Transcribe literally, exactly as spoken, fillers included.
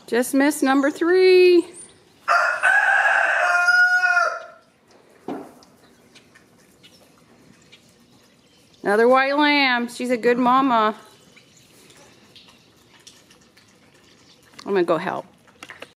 Just missed number three. Another white lamb. She's a good mama. I'm gonna go help.